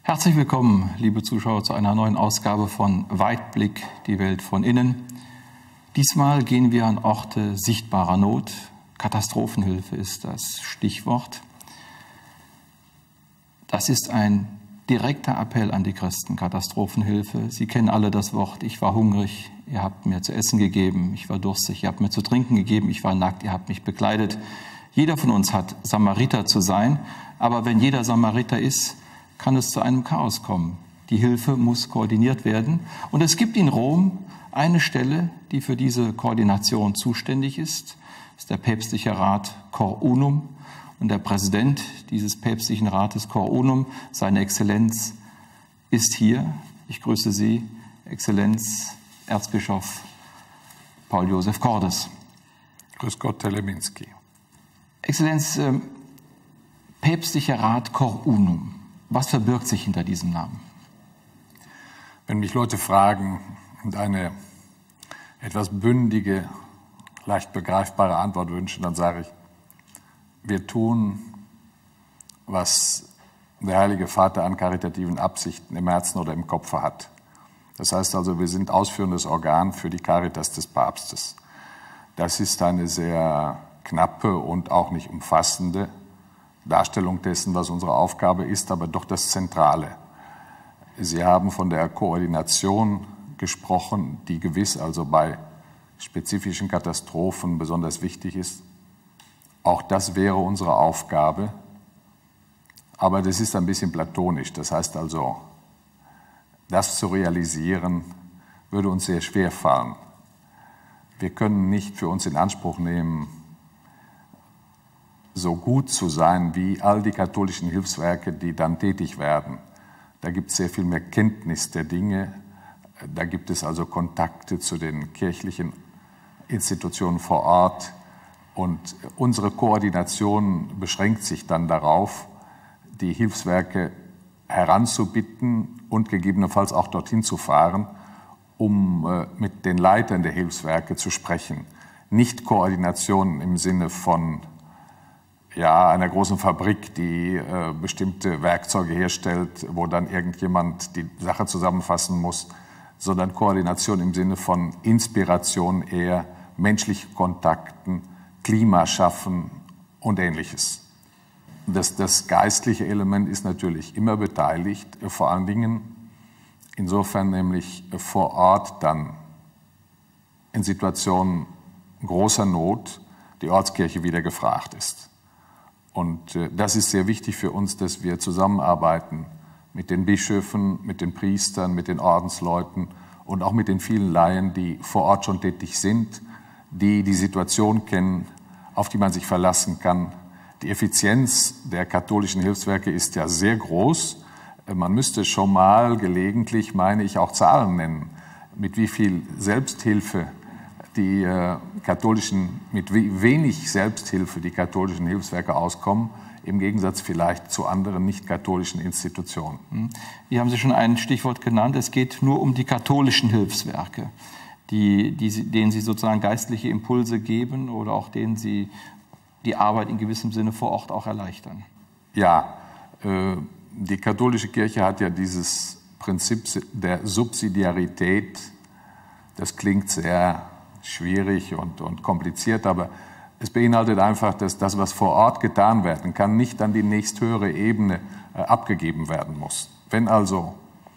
Herzlich willkommen, liebe Zuschauer, zu einer neuen Ausgabe von Weitblick, die Welt von innen. Diesmal gehen wir an Orte sichtbarer Not. Katastrophenhilfe ist das Stichwort. Das ist ein direkter Appell an die Christen, Katastrophenhilfe. Sie kennen alle das Wort: Ich war hungrig, ihr habt mir zu essen gegeben, ich war durstig, ihr habt mir zu trinken gegeben, ich war nackt, ihr habt mich bekleidet. Jeder von uns hat Samariter zu sein, aber wenn jeder Samariter ist, kann es zu einem Chaos kommen. Die Hilfe muss koordiniert werden. Und es gibt in Rom eine Stelle, die für diese Koordination zuständig ist. Das ist der päpstliche Rat Cor Unum. Und der Präsident dieses päpstlichen Rates Cor Unum, seine Exzellenz, ist hier. Ich grüße Sie, Exzellenz Erzbischof Paul Josef Cordes. Grüß Gott, Teleminski. Exzellenz, päpstlicher Rat Cor Unum. Was verbirgt sich hinter diesem Namen? Wenn mich Leute fragen und eine etwas bündige, leicht begreifbare Antwort wünschen, dann sage ich: Wir tun, was der Heilige Vater an karitativen Absichten im Herzen oder im Kopf hat. Das heißt also, wir sind ausführendes Organ für die Caritas des Papstes. Das ist eine sehr knappe und auch nicht umfassende Darstellung dessen, was unsere Aufgabe ist, aber doch das Zentrale. Sie haben von der Koordination gesprochen, die gewiss also bei spezifischen Katastrophen besonders wichtig ist. Auch das wäre unsere Aufgabe, aber das ist ein bisschen platonisch. Das heißt also, das zu realisieren, würde uns sehr schwer fallen. Wir können nicht für uns in Anspruch nehmen, so gut zu sein wie all die katholischen Hilfswerke, die dann tätig werden. Da gibt es sehr viel mehr Kenntnis der Dinge. Da gibt es also Kontakte zu den kirchlichen Institutionen vor Ort. Und unsere Koordination beschränkt sich dann darauf, die Hilfswerke heranzubitten und gegebenenfalls auch dorthin zu fahren, um mit den Leitern der Hilfswerke zu sprechen. Nicht Koordination im Sinne von einer großen Fabrik, die bestimmte Werkzeuge herstellt, wo dann irgendjemand die Sache zusammenfassen muss, sondern Koordination im Sinne von Inspiration eher, menschlichen Kontakten, Klima schaffen und Ähnliches. Das geistliche Element ist natürlich immer beteiligt, vor allen Dingen insofern nämlich vor Ort dann in Situationen großer Not die Ortskirche wieder gefragt ist. Und das ist sehr wichtig für uns, dass wir zusammenarbeiten mit den Bischöfen, mit den Priestern, mit den Ordensleuten und auch mit den vielen Laien, die vor Ort schon tätig sind, die die Situation kennen, auf die man sich verlassen kann. Die Effizienz der katholischen Hilfswerke ist ja sehr groß. Man müsste schon mal gelegentlich, meine ich, auch Zahlen nennen, mit wie viel Selbsthilfe die mit wenig Selbsthilfe die katholischen Hilfswerke auskommen, im Gegensatz vielleicht zu anderen nicht-katholischen Institutionen. Hier haben Sie schon ein Stichwort genannt. Es geht nur um die katholischen Hilfswerke, denen Sie sozusagen geistliche Impulse geben oder auch denen Sie die Arbeit in gewissem Sinne vor Ort auch erleichtern. Ja, die katholische Kirche hat ja dieses Prinzip der Subsidiarität. Das klingt sehr schwierig und kompliziert, aber es beinhaltet einfach, dass das, was vor Ort getan werden kann, nicht an die nächsthöhere Ebene abgegeben werden muss. Wenn also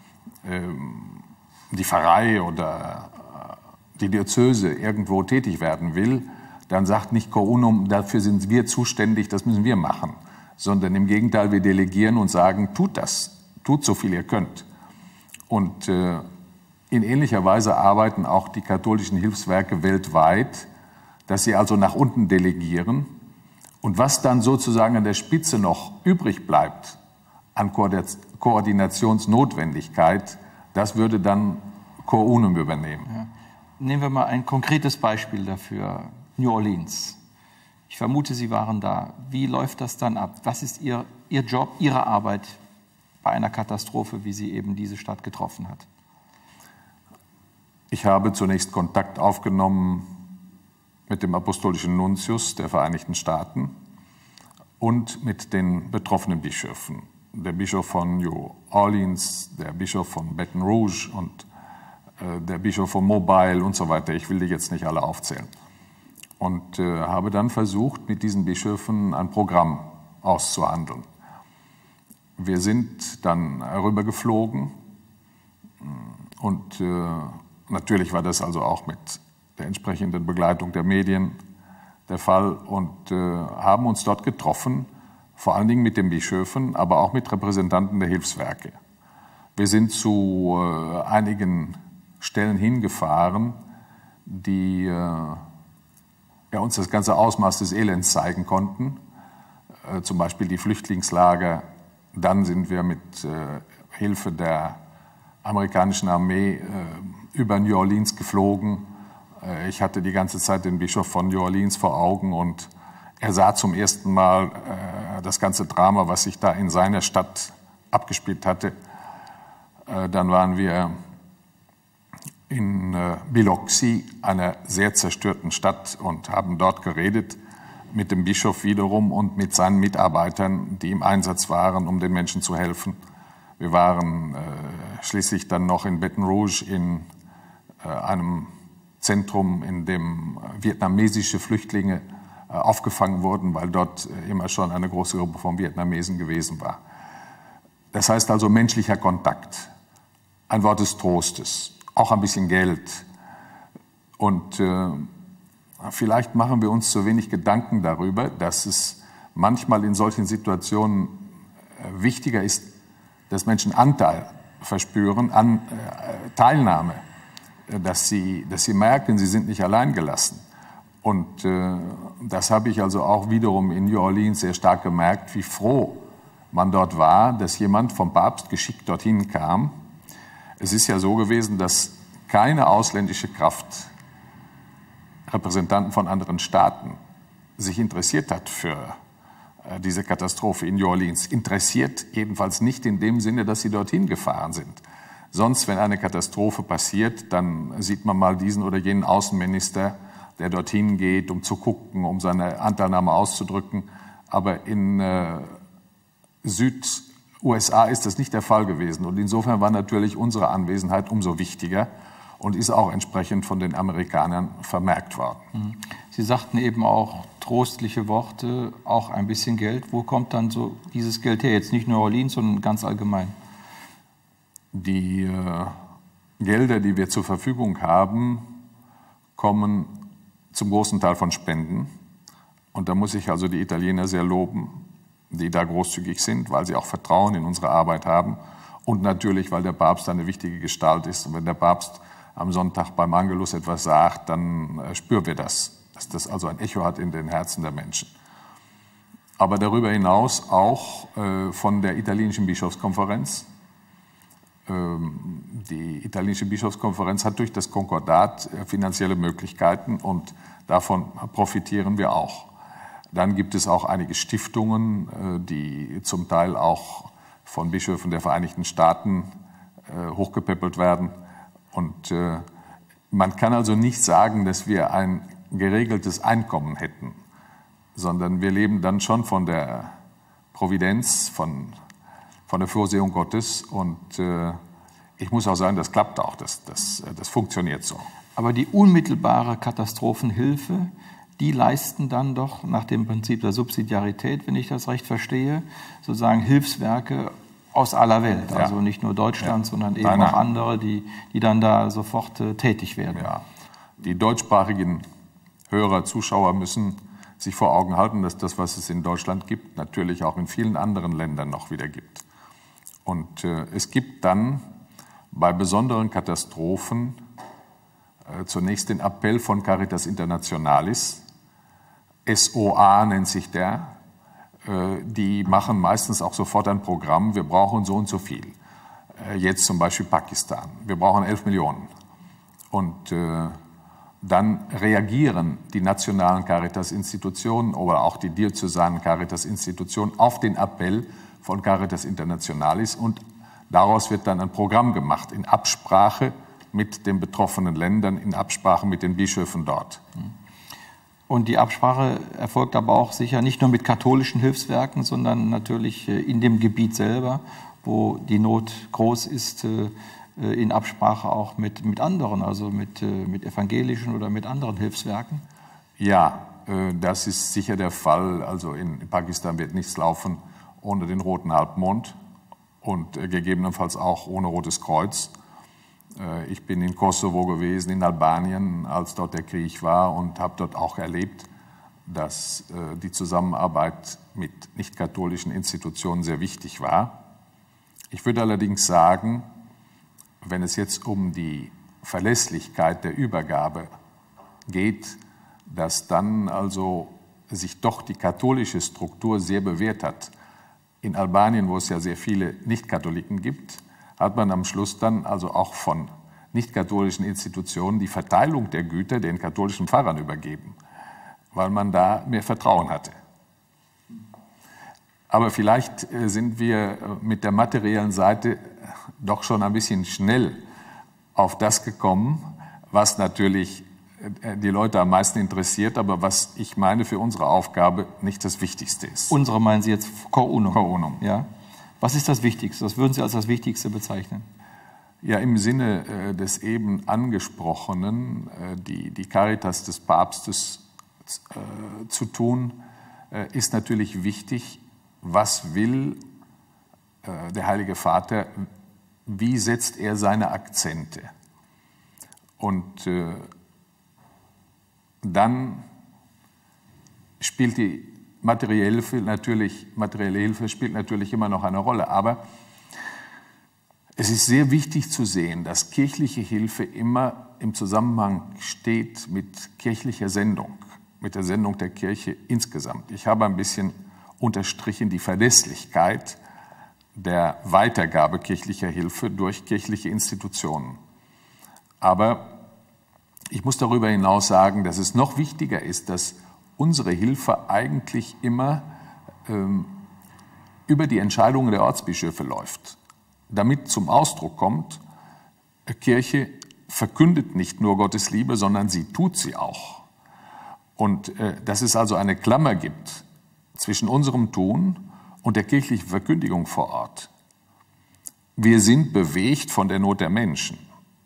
die Pfarrei oder die Diözese irgendwo tätig werden will, dann sagt nicht Cor Unum, dafür sind wir zuständig, das müssen wir machen, sondern im Gegenteil, wir delegieren und sagen, tut das, tut so viel ihr könnt. Und in ähnlicher Weise arbeiten auch die katholischen Hilfswerke weltweit, dass sie also nach unten delegieren. Und was dann sozusagen an der Spitze noch übrig bleibt an Koordinationsnotwendigkeit, das würde dann Cor Unum übernehmen. Ja. Nehmen wir mal ein konkretes Beispiel dafür, New Orleans. Ich vermute, Sie waren da. Wie läuft das dann ab? Was ist Ihr Job, Ihre Arbeit bei einer Katastrophe, wie sie eben diese Stadt getroffen hat? Ich habe zunächst Kontakt aufgenommen mit dem apostolischen Nuntius der Vereinigten Staaten und mit den betroffenen Bischöfen. der Bischof von New Orleans, der Bischof von Baton Rouge und der Bischof von Mobile und so weiter. Ich will die jetzt nicht alle aufzählen. Und habe dann versucht, mit diesen Bischöfen ein Programm auszuhandeln. Wir sind dann rübergeflogen und natürlich war das also auch mit der entsprechenden Begleitung der Medien der Fall und haben uns dort getroffen, vor allen Dingen mit den Bischöfen, aber auch mit Repräsentanten der Hilfswerke. Wir sind zu einigen Stellen hingefahren, die uns das ganze Ausmaß des Elends zeigen konnten, zum Beispiel die Flüchtlingslager. Dann sind wir mit Hilfe der amerikanischen Armee über New Orleans geflogen. Ich hatte die ganze Zeit den Bischof von New Orleans vor Augen und er sah zum ersten Mal das ganze Drama, was sich da in seiner Stadt abgespielt hatte. Dann waren wir in Biloxi, einer sehr zerstörten Stadt, und haben dort geredet mit dem Bischof wiederum und mit seinen Mitarbeitern, die im Einsatz waren, um den Menschen zu helfen. Wir waren schließlich dann noch in Baton Rouge in einem Zentrum, in dem vietnamesische Flüchtlinge aufgefangen wurden, weil dort immer schon eine große Gruppe von Vietnamesen gewesen war. Das heißt also menschlicher Kontakt, ein Wort des Trostes, auch ein bisschen Geld. Und vielleicht machen wir uns zu wenig Gedanken darüber, dass es manchmal in solchen Situationen wichtiger ist, dass Menschen Anteil verspüren an Teilnahme, dass sie merken, sie sind nicht allein gelassen. Und das habe ich also auch wiederum in New Orleans sehr stark gemerkt, wie froh man dort war, dass jemand vom Papst geschickt dorthin kam. Es ist ja so gewesen, dass keine ausländische Kraft, Repräsentanten von anderen Staaten, sich interessiert hat für diese Katastrophe in New Orleans. Interessiert jedenfalls nicht in dem Sinne, dass sie dorthin gefahren sind. Sonst, wenn eine Katastrophe passiert, dann sieht man mal diesen oder jenen Außenminister, der dorthin geht, um zu gucken, um seine Anteilnahme auszudrücken. Aber in Süd-USA ist das nicht der Fall gewesen. Und insofern war natürlich unsere Anwesenheit umso wichtiger und ist auch entsprechend von den Amerikanern vermerkt worden. Sie sagten eben auch trostliche Worte, auch ein bisschen Geld. Wo kommt dann so dieses Geld her? Jetzt nicht nur New Orleans, sondern ganz allgemein. Die Gelder, die wir zur Verfügung haben, kommen zum großen Teil von Spenden. Und da muss ich also die Italiener sehr loben, die da großzügig sind, weil sie auch Vertrauen in unsere Arbeit haben. Und natürlich, weil der Papst eine wichtige Gestalt ist. Und wenn der Papst am Sonntag beim Angelus etwas sagt, dann spüren wir das, dass das also ein Echo hat in den Herzen der Menschen. Aber darüber hinaus auch von der italienischen Bischofskonferenz. Die italienische Bischofskonferenz hat durch das Konkordat finanzielle Möglichkeiten und davon profitieren wir auch. Dann gibt es auch einige Stiftungen, die zum Teil auch von Bischöfen der Vereinigten Staaten hochgepäppelt werden. Und man kann also nicht sagen, dass wir ein geregeltes Einkommen hätten, sondern wir leben dann schon von der Providenz, von der Vorsehung Gottes. Und ich muss auch sagen, das klappt auch, das funktioniert so. Aber die unmittelbare Katastrophenhilfe, die leisten dann doch nach dem Prinzip der Subsidiarität, wenn ich das recht verstehe, sozusagen Hilfswerke aus aller Welt. Ja. Also nicht nur Deutschland, sondern eben auch andere, die dann da sofort tätig werden. Ja. Die deutschsprachigen Hörer, Zuschauer müssen sich vor Augen halten, dass das, was es in Deutschland gibt, natürlich auch in vielen anderen Ländern noch wieder gibt. Und es gibt dann bei besonderen Katastrophen zunächst den Appell von Caritas Internationalis, SOA nennt sich der. Die machen meistens auch sofort ein Programm, wir brauchen so und so viel. Jetzt zum Beispiel Pakistan, wir brauchen 11 Millionen. Und dann reagieren die nationalen Caritas-Institutionen oder auch die diözesanen Caritas-Institutionen auf den Appell von Caritas Internationalis und daraus wird dann ein Programm gemacht in Absprache mit den betroffenen Ländern, in Absprache mit den Bischöfen dort. Und die Absprache erfolgt aber auch sicher nicht nur mit katholischen Hilfswerken, sondern natürlich in dem Gebiet selber, wo die Not groß ist, in Absprache auch mit anderen, also mit evangelischen oder mit anderen Hilfswerken? Ja, das ist sicher der Fall. Also in Pakistan wird nichts laufen ohne den Roten Halbmond und gegebenenfalls auch ohne Rotes Kreuz. Ich bin in Kosovo gewesen, in Albanien, als dort der Krieg war, und habe dort auch erlebt, dass die Zusammenarbeit mit nicht-katholischen Institutionen sehr wichtig war. Ich würde allerdings sagen, wenn es jetzt um die Verlässlichkeit der Übergabe geht, dass dann also sich doch die katholische Struktur sehr bewährt hat. In Albanien, wo es ja sehr viele Nicht-Katholiken gibt, hat man am Schluss dann also auch von nicht-katholischen Institutionen die Verteilung der Güter den katholischen Pfarrern übergeben, weil man da mehr Vertrauen hatte. Aber vielleicht sind wir mit der materiellen Seite doch schon ein bisschen schnell auf das gekommen, was natürlich die Leute am meisten interessiert, aber was ich meine für unsere Aufgabe nicht das Wichtigste ist. Unsere meinen Sie jetzt Cor Unum? Cor Unum. Ja. Was ist das Wichtigste? Was würden Sie als das Wichtigste bezeichnen? Ja, im Sinne des eben angesprochenen, die Caritas des Papstes zu tun, ist natürlich wichtig, was will der Heilige Vater, wie setzt er seine Akzente? Und dann spielt die materielle Hilfe spielt natürlich immer noch eine Rolle. Aber es ist sehr wichtig zu sehen, dass kirchliche Hilfe immer im Zusammenhang steht mit kirchlicher Sendung, mit der Sendung der Kirche insgesamt. Ich habe ein bisschen unterstrichen die Verlässlichkeit der Weitergabe kirchlicher Hilfe durch kirchliche Institutionen. Aber ich muss darüber hinaus sagen, dass es noch wichtiger ist, dass unsere Hilfe eigentlich immer über die Entscheidungen der Ortsbischöfe läuft. Damit zum Ausdruck kommt, Kirche verkündet nicht nur Gottes Liebe, sondern sie tut sie auch. Und dass es also eine Klammer gibt zwischen unserem Tun und der kirchlichen Verkündigung vor Ort. Wir sind bewegt von der Not der Menschen.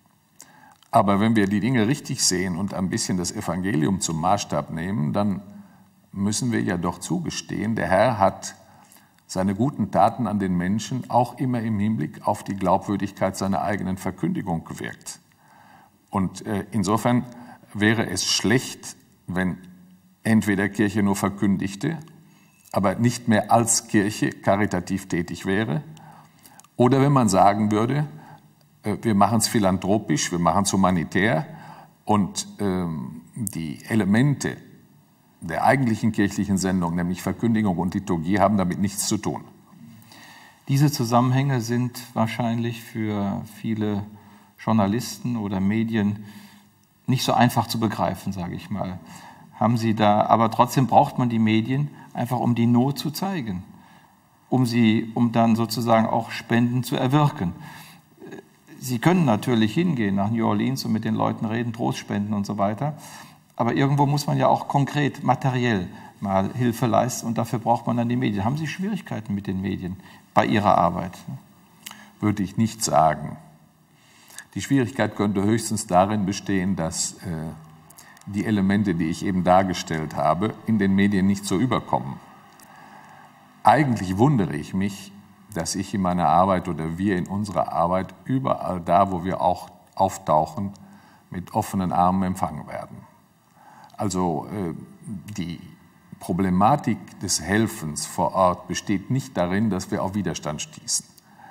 Aber wenn wir die Dinge richtig sehen und ein bisschen das Evangelium zum Maßstab nehmen, dann müssen wir ja doch zugestehen, der Herr hat seine guten Taten an den Menschen auch immer im Hinblick auf die Glaubwürdigkeit seiner eigenen Verkündigung gewirkt. Und insofern wäre es schlecht, wenn entweder Kirche nur verkündigte, aber nicht mehr als Kirche karitativ tätig wäre, oder wenn man sagen würde, wir machen es philanthropisch, wir machen es humanitär und die Elemente der eigentlichen kirchlichen Sendung, nämlich Verkündigung und Liturgie, haben damit nichts zu tun. Diese Zusammenhänge sind wahrscheinlich für viele Journalisten oder Medien nicht so einfach zu begreifen, sage ich mal. Aber trotzdem braucht man die Medien einfach, um die Not zu zeigen, um dann sozusagen auch Spenden zu erwirken. Sie können natürlich hingehen nach New Orleans und mit den Leuten reden, Trost spenden und so weiter. Aber irgendwo muss man ja auch konkret, materiell mal Hilfe leisten und dafür braucht man dann die Medien. Haben Sie Schwierigkeiten mit den Medien bei Ihrer Arbeit? Würde ich nicht sagen. Die Schwierigkeit könnte höchstens darin bestehen, dass die Elemente, die ich eben dargestellt habe, in den Medien nicht so überkommen. Eigentlich wundere ich mich, dass ich in meiner Arbeit oder wir in unserer Arbeit überall da, wo wir auch auftauchen, mit offenen Armen empfangen werden. Also die Problematik des Helfens vor Ort besteht nicht darin, dass wir auf Widerstand stießen.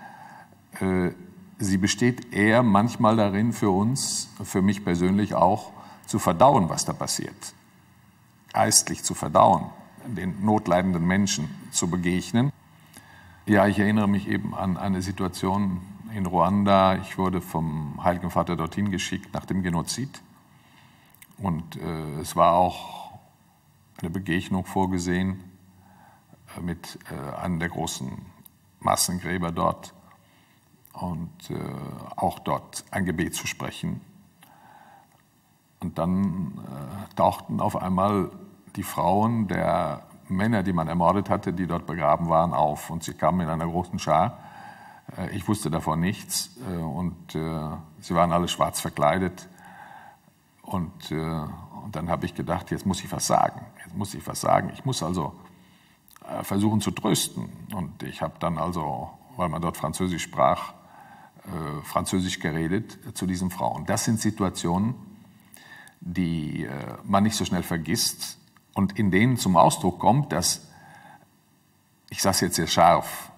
Sie besteht eher manchmal darin, für uns, für mich persönlich auch, zu verdauen, was da passiert. Geistlich zu verdauen, den notleidenden Menschen zu begegnen. Ja, ich erinnere mich eben an eine Situation in Ruanda. Ich wurde vom Heiligen Vater dorthin geschickt nach dem Genozid. Und es war auch eine Begegnung vorgesehen mit einem der großen Massengräber dort und auch dort ein Gebet zu sprechen. Und dann tauchten auf einmal die Frauen der Männer, die man ermordet hatte, die dort begraben waren, auf. Und sie kamen in einer großen Schar. Ich wusste davon nichts. Und sie waren alle schwarz verkleidet. Und dann habe ich gedacht, jetzt muss ich was sagen. Ich muss also versuchen zu trösten. Und ich habe dann also, weil man dort Französisch sprach, Französisch geredet zu diesen Frauen. Das sind Situationen, die man nicht so schnell vergisst und in denen zum Ausdruck kommt, dass, ich sage es jetzt sehr scharf,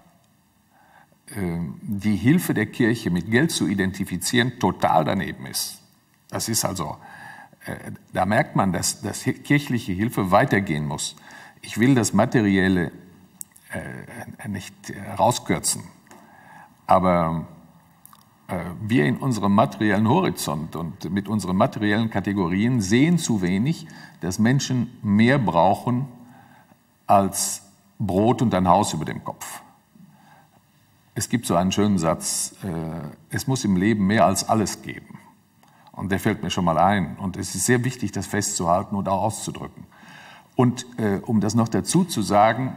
die Hilfe der Kirche mit Geld zu identifizieren total daneben ist. Das ist also, da merkt man, dass kirchliche Hilfe weitergehen muss. Ich will das Materielle nicht rauskürzen, aber wir in unserem materiellen Horizont und mit unseren materiellen Kategorien sehen zu wenig, dass Menschen mehr brauchen als Brot und ein Haus über dem Kopf. Es gibt so einen schönen Satz, es muss im Leben mehr als alles geben. Und der fällt mir schon mal ein. Und es ist sehr wichtig, das festzuhalten und auch auszudrücken. Und um das noch dazu zu sagen,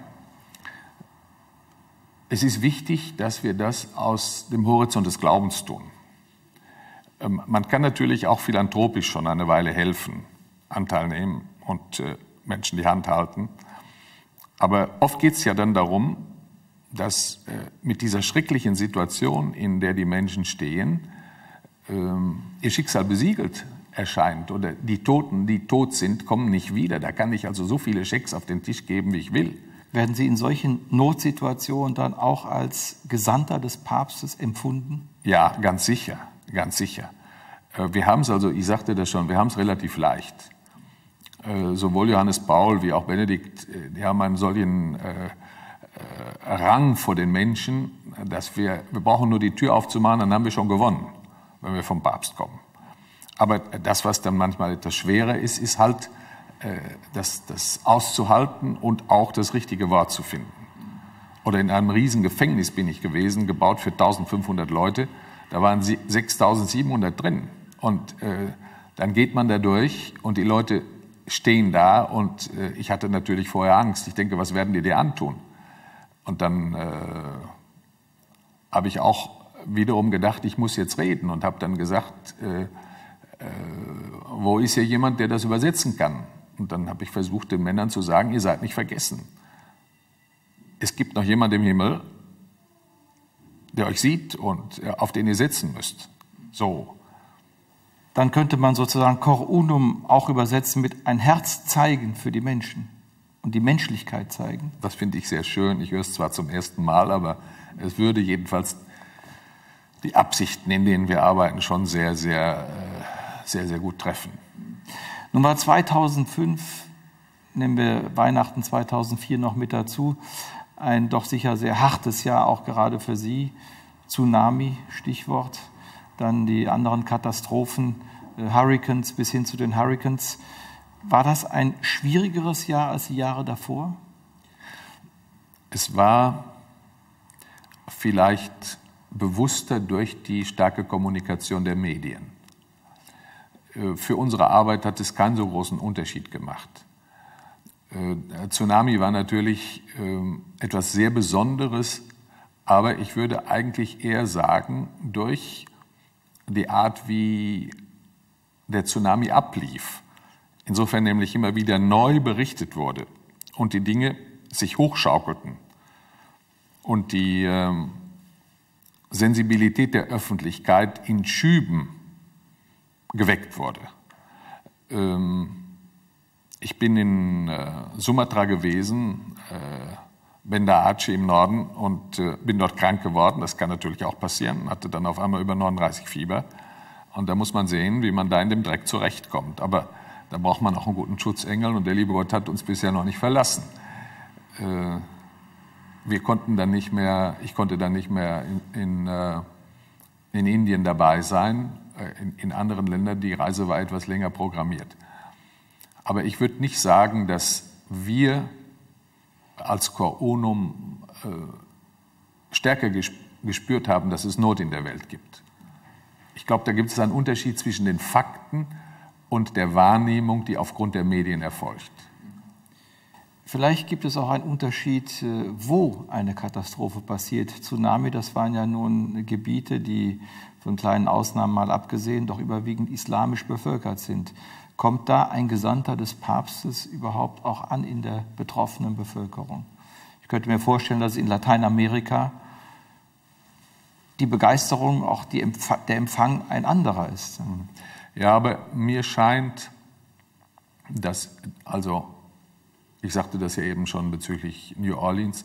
es ist wichtig, dass wir das aus dem Horizont des Glaubens tun. Man kann natürlich auch philanthropisch schon eine Weile helfen, Anteil nehmen und Menschen die Hand halten. Aber oft geht es ja dann darum, dass mit dieser schrecklichen Situation, in der die Menschen stehen, ihr Schicksal besiegelt erscheint. Oder die Toten, die tot sind, kommen nicht wieder. Da kann ich also so viele Schecks auf den Tisch geben, wie ich will. Werden Sie in solchen Notsituationen dann auch als Gesandter des Papstes empfunden? Ja, ganz sicher, ganz sicher. Wir haben es also, ich sagte das schon, wir haben es relativ leicht. Sowohl Johannes Paul wie auch Benedikt, die haben einen solchen Rang vor den Menschen, dass wir brauchen nur die Tür aufzumachen, dann haben wir schon gewonnen, wenn wir vom Papst kommen. Aber das, was dann manchmal etwas schwerer ist, ist halt das auszuhalten und auch das richtige Wort zu finden. Oder in einem riesen Gefängnis bin ich gewesen, gebaut für 1500 Leute. Da waren 6700 drin. Und dann geht man da durch und die Leute stehen da und ich hatte natürlich vorher Angst. Ich denke, was werden die dir antun? Und dann habe ich auch wiederum gedacht, ich muss jetzt reden und habe dann gesagt, wo ist hier jemand, der das übersetzen kann? Und dann habe ich versucht, den Männern zu sagen, ihr seid nicht vergessen. Es gibt noch jemand im Himmel, der euch sieht und auf den ihr setzen müsst. So. Dann könnte man sozusagen Cor Unum auch übersetzen mit ein Herz zeigen für die Menschen und die Menschlichkeit zeigen. Das finde ich sehr schön. Ich höre es zwar zum ersten Mal, aber es würde jedenfalls die Absichten, in denen wir arbeiten, schon sehr, sehr gut treffen. Nun war 2005, nehmen wir Weihnachten 2004 noch mit dazu, ein doch sicher sehr hartes Jahr, auch gerade für Sie. Tsunami, Stichwort, dann die anderen Katastrophen, Hurricanes bis hin zu den Hurricanes. War das ein schwierigeres Jahr als die Jahre davor? Es war vielleicht bewusster durch die starke Kommunikation der Medien. Für unsere Arbeit hat es keinen so großen Unterschied gemacht. Tsunami war natürlich etwas sehr Besonderes, aber ich würde eigentlich eher sagen, durch die Art, wie der Tsunami ablief, insofern nämlich immer wieder neu berichtet wurde und die Dinge sich hochschaukelten und die Sensibilität der Öffentlichkeit in Schüben geweckt wurde. Ich bin in Sumatra gewesen, Banda Aceh im Norden und bin dort krank geworden. Das kann natürlich auch passieren. Hatte dann auf einmal über 39 Fieber. Und da muss man sehen, wie man da in dem Dreck zurechtkommt. Aber da braucht man auch einen guten Schutzengel und der liebe Gott hat uns bisher noch nicht verlassen. Ich konnte dann nicht mehr in Indien dabei sein. In anderen Ländern, die Reise war etwas länger programmiert. Aber ich würde nicht sagen, dass wir als Cor Unum stärker gespürt haben, dass es Not in der Welt gibt. Ich glaube, da gibt es einen Unterschied zwischen den Fakten und der Wahrnehmung, die aufgrund der Medien erfolgt. Vielleicht gibt es auch einen Unterschied, wo eine Katastrophe passiert. Tsunami, das waren ja nun Gebiete, die von kleinen Ausnahmen mal abgesehen, doch überwiegend islamisch bevölkert sind. Kommt da ein Gesandter des Papstes überhaupt auch an in der betroffenen Bevölkerung? Ich könnte mir vorstellen, dass in Lateinamerika die Begeisterung, auch der Empfang ein anderer ist. Ja, aber mir scheint, dass, also ich sagte das ja eben schon bezüglich New Orleans,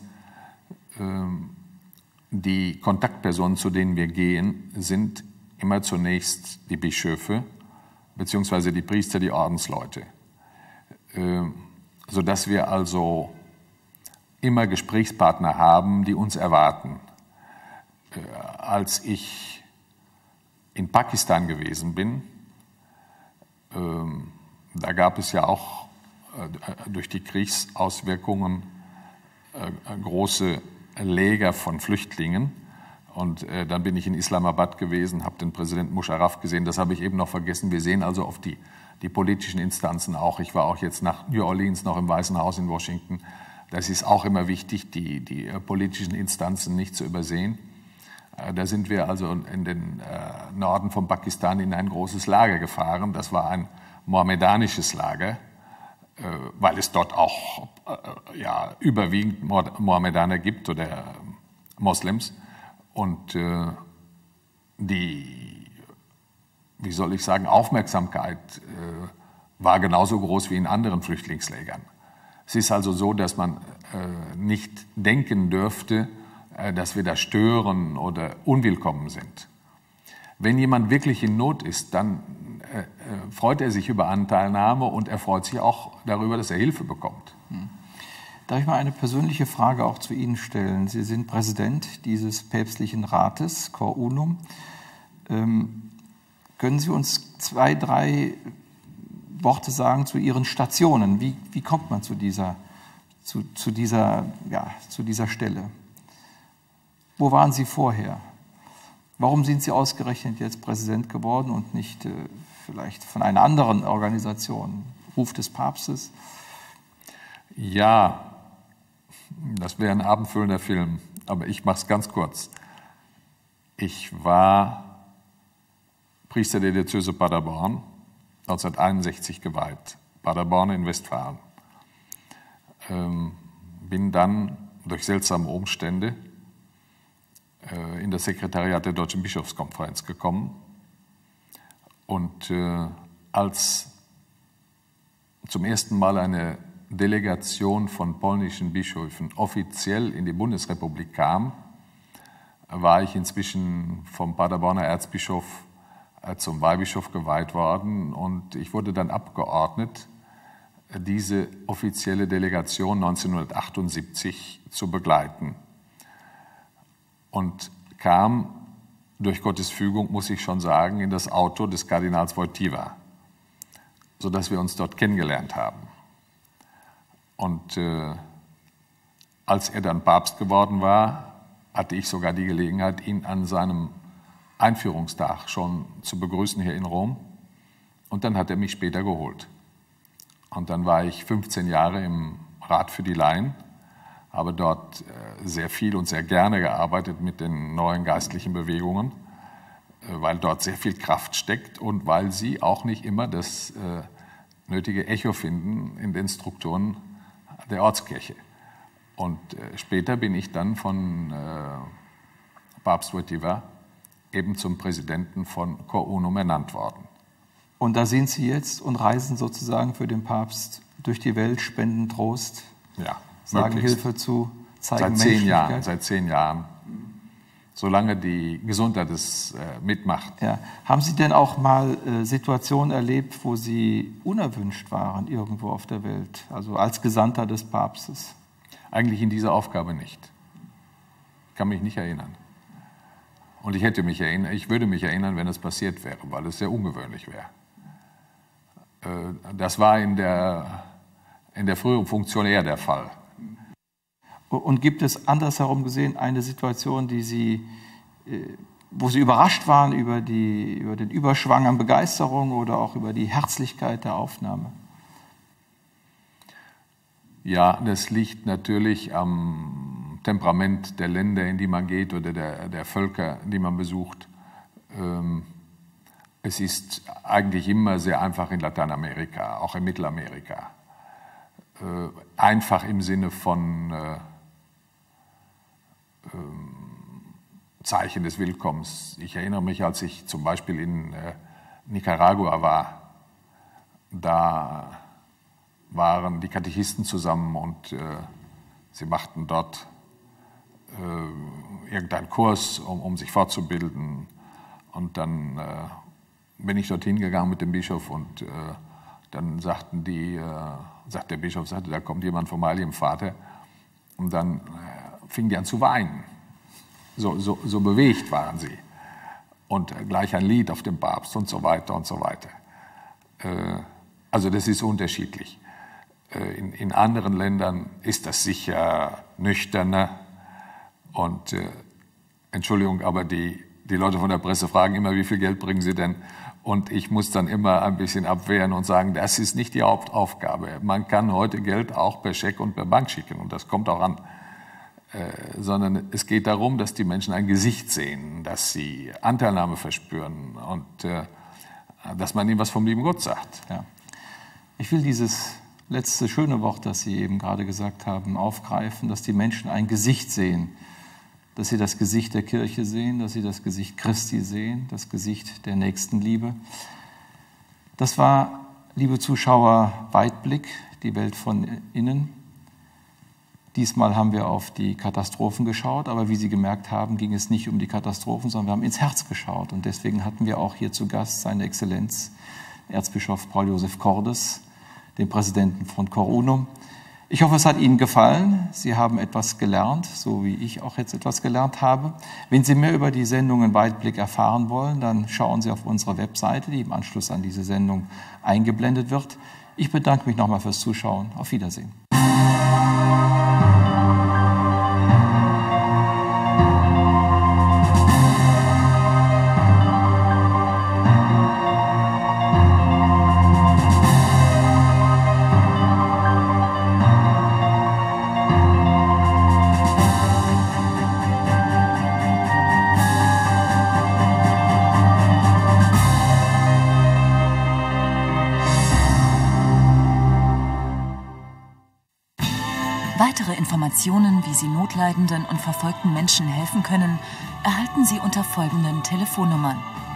die Kontaktpersonen, zu denen wir gehen, sind immer zunächst die Bischöfe beziehungsweise die Priester, die Ordensleute, sodass wir also immer Gesprächspartner haben, die uns erwarten. Als ich in Pakistan gewesen bin, da gab es ja auch durch die Kriegsauswirkungen große Lager von Flüchtlingen. Und dann bin ich in Islamabad gewesen, habe den Präsidenten Musharraf gesehen. Das habe ich eben noch vergessen. Wir sehen also auf die politischen Instanzen auch. Ich war auch jetzt nach New Orleans, noch im Weißen Haus in Washington. Das ist auch immer wichtig, die politischen Instanzen nicht zu übersehen. Da sind wir also in den Norden von Pakistan in ein großes Lager gefahren. Das war ein mohammedanisches Lager, weil es dort auch überwiegend Mohammedaner gibt oder Moslems. Und die, wie soll ich sagen, Aufmerksamkeit war genauso groß wie in anderen Flüchtlingslägern. Es ist also so, dass man nicht denken dürfte, dass wir da stören oder unwillkommen sind. Wenn jemand wirklich in Not ist, dann freut er sich über Anteilnahme und er freut sich auch darüber, dass er Hilfe bekommt. Darf ich mal eine persönliche Frage auch zu Ihnen stellen? Sie sind Präsident dieses päpstlichen Rates, Cor Unum. Können Sie uns 2, 3 Worte sagen zu Ihren Stationen? Wie kommt man zu dieser Stelle? Wo waren Sie vorher? Warum sind Sie ausgerechnet jetzt Präsident geworden und nicht vielleicht von einer anderen Organisation? Ruf des Papstes? Ja, das wäre ein abendfüllender Film, aber ich mache es ganz kurz. Ich war Priester der Diözese Paderborn, 1961 geweiht, Paderborn in Westfalen. Bin dann durch seltsame Umstände in das Sekretariat der Deutschen Bischofskonferenz gekommen und als zum ersten Mal eine Delegation von polnischen Bischöfen offiziell in die Bundesrepublik kam, war ich inzwischen vom Paderborner Erzbischof zum Weihbischof geweiht worden und ich wurde dann abgeordnet, diese offizielle Delegation 1978 zu begleiten. Und kam durch Gottes Fügung, muss ich schon sagen, in das Auto des Kardinals Wojtyła, sodass wir uns dort kennengelernt haben. Und als er dann Papst geworden war, hatte ich sogar die Gelegenheit, ihn an seinem Einführungstag schon zu begrüßen hier in Rom. Und dann hat er mich später geholt. Und dann war ich 15 Jahre im Rat für die Laien, habe dort sehr viel und sehr gerne gearbeitet mit den neuen geistlichen Bewegungen, weil dort sehr viel Kraft steckt und weil sie auch nicht immer das nötige Echo finden in den Strukturen der Ortskirche. Und später bin ich dann von Papst Wojtyła eben zum Präsidenten von Cor Unum ernannt worden. Und da sind Sie jetzt und reisen sozusagen für den Papst durch die Welt, spenden Trost, sagen möglichst. Hilfe zu, zeigen Menschlichkeit. Seit 10 Jahren, solange die Gesundheit es mitmacht. Ja. Haben Sie denn auch mal Situationen erlebt, wo Sie unerwünscht waren irgendwo auf der Welt, also als Gesandter des Papstes? Eigentlich in dieser Aufgabe nicht. Ich kann mich nicht erinnern. Und ich würde mich erinnern, wenn es passiert wäre, weil es sehr ungewöhnlich wäre. Das war in der früheren Funktion eher der Fall. Und gibt es andersherum gesehen eine Situation, wo Sie überrascht waren über den Überschwang an Begeisterung oder auch über die Herzlichkeit der Aufnahme? Ja, das liegt natürlich am Temperament der Länder, in die man geht oder der Völker, die man besucht. Es ist eigentlich immer sehr einfach in Lateinamerika, auch in Mittelamerika. Einfach im Sinne von Zeichen des Willkommens. Ich erinnere mich, als ich zum Beispiel in Nicaragua war, da waren die Katechisten zusammen und sie machten dort irgendeinen Kurs, um sich fortzubilden. Und dann bin ich dorthin gegangen mit dem Bischof und dann sagt der Bischof, da kommt jemand vom Heiligen Vater. Und dann fingen die an zu weinen. So bewegt waren sie. Und gleich ein Lied auf dem Papst und so weiter und so weiter. Also das ist unterschiedlich. In anderen Ländern ist das sicher nüchterner. Und Entschuldigung, aber die Leute von der Presse fragen immer, wie viel Geld bringen sie denn? Und ich muss dann immer ein bisschen abwehren und sagen, das ist nicht die Hauptaufgabe. Man kann heute Geld auch per Scheck und per Bank schicken und das kommt auch an. Sondern es geht darum, dass die Menschen ein Gesicht sehen, dass sie Anteilnahme verspüren und dass man ihnen was vom lieben Gott sagt. Ja. Ich will dieses letzte schöne Wort, das Sie eben gerade gesagt haben, aufgreifen, dass die Menschen ein Gesicht sehen, dass sie das Gesicht der Kirche sehen, dass sie das Gesicht Christi sehen, das Gesicht der Nächstenliebe. Das war, liebe Zuschauer, Weitblick, die Welt von innen. Diesmal haben wir auf die Katastrophen geschaut, aber wie Sie gemerkt haben, ging es nicht um die Katastrophen, sondern wir haben ins Herz geschaut. Und deswegen hatten wir auch hier zu Gast seine Exzellenz, Erzbischof Paul Joseph Cordes, den Präsidenten von Cor Unum. Ich hoffe, es hat Ihnen gefallen. Sie haben etwas gelernt, so wie ich auch jetzt etwas gelernt habe. Wenn Sie mehr über die Sendungen Weitblick erfahren wollen, dann schauen Sie auf unsere Webseite, die im Anschluss an diese Sendung eingeblendet wird. Ich bedanke mich nochmal fürs Zuschauen. Auf Wiedersehen. Weitere Informationen, wie Sie notleidenden und verfolgten Menschen helfen können, erhalten Sie unter folgenden Telefonnummern: